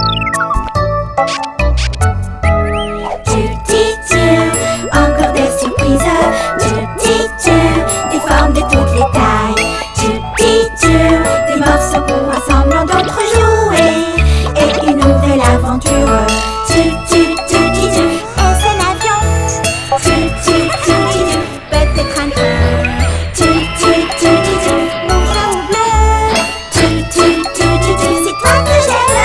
Encore des surprises. Des formes de toutes les tailles. Des morceaux qu'on rassemble en d'autres jouets. Et une nouvelle aventure. Est-ce un avion? Peut-être un train. Rouge ou bleu. C'est toi que j'aime.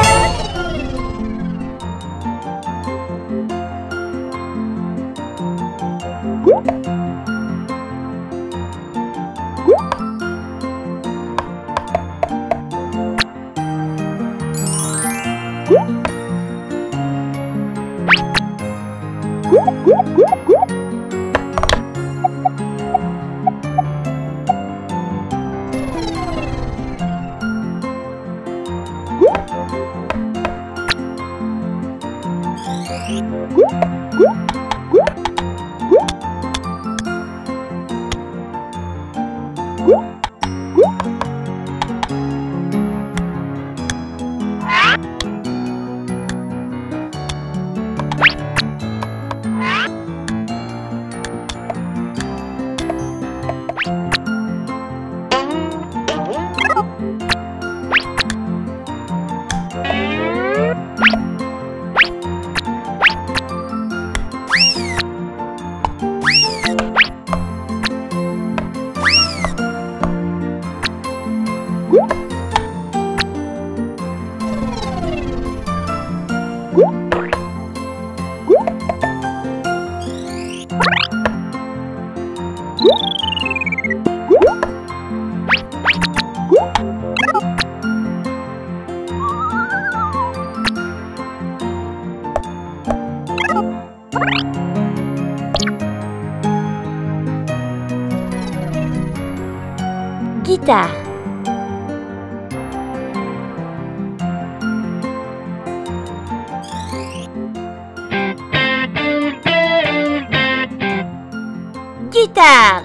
Guitare. Guitare.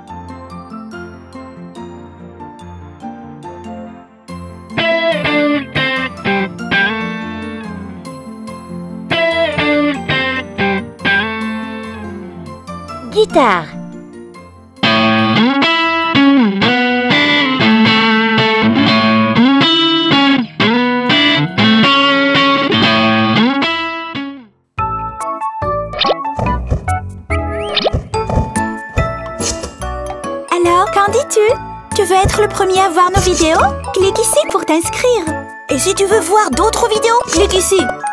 Guitare. Alors, qu'en dis-tu? Tu veux être le premier à voir nos vidéos? Clique ici pour t'inscrire. Et si tu veux voir d'autres vidéos, clique ici.